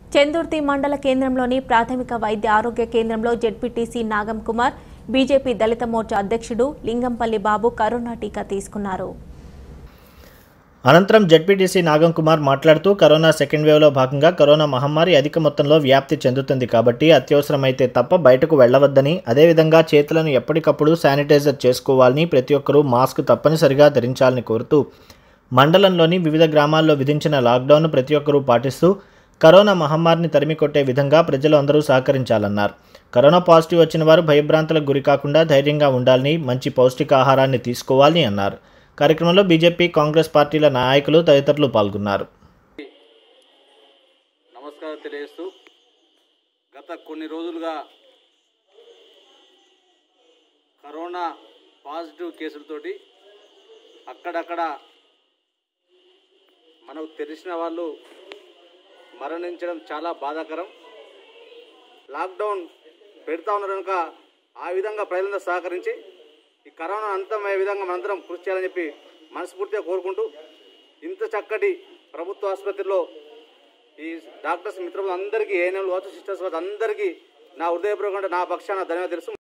చందుర్తి మండల కేంద్రంలోని ప్రాథమిక వైద్య ఆరోగ్య కేంద్రంలో జెడ్పీటీసీ నాగం కుమార్, బీజేపీ దళిత మోర్చా అధ్యక్షుడు లింగంపల్లి బాబు కరోనా టీకా తీసుకున్నారు. అనంతరం జెడ్పీటీసీ నాగం కుమార్ మాట్లాడుతూ కరోనా సెకండ్ వేవ్లో భాగంగా కరోనా మహమ్మారి అధిక మొత్తంలో వ్యాప్తి చెందుతుంది కాబట్టి అత్యవసరమైతే తప్ప బయటకు వెళ్లవద్దని, అదేవిధంగా చేతులను ఎప్పటికప్పుడు శానిటైజర్ చేసుకోవాలని, ప్రతి ఒక్కరూ మాస్క్ తప్పనిసరిగా ధరించాలని కోరుతూ మండలంలోని వివిధ గ్రామాల్లో విధించిన లాక్డౌన్ను ప్రతి ఒక్కరూ పాటిస్తూ కరోనా మహమ్మారిని తరిమికొట్టే విధంగా ప్రజలు అందరూ సహకరించాలన్నారు. కరోనా పాజిటివ్ వచ్చిన వారు భయభ్రాంతులకు గురికాకుండా ధైర్యంగా ఉండాలని, మంచి పౌష్టికాహారాన్ని తీసుకోవాలని అన్నారు. కార్యక్రమంలో బీజేపీ, కాంగ్రెస్ పార్టీల నాయకులు తదితరులు పాల్గొన్నారు. నమస్కారం తెలియజేస్తూ గత కొన్ని రోజులుగా కరోనా పాజిటివ్ కేసులతోటి అక్కడక్కడ మనకు తెలిసిన వాళ్ళు మరణించడం చాలా బాధాకరం. లాక్డౌన్ పెడతా ఉన్నారు కనుక ఆ విధంగా ప్రజలందరూ సహకరించి ఈ కరోనా అంతమయ్యే విధంగా మనందరం కృషి చేయాలని చెప్పి మనస్ఫూర్తిగా కోరుకుంటూ, ఇంత చక్కటి ప్రభుత్వ ఆసుపత్రిలో ఈ డాక్టర్స్ మిత్రులు అందరికీ, ఏఎన్ఎంలు, సిస్టర్స్ అందరికీ నా హృదయపూర్వకంగా నా పక్షాన ధన్యవాదాలు తెలుసు.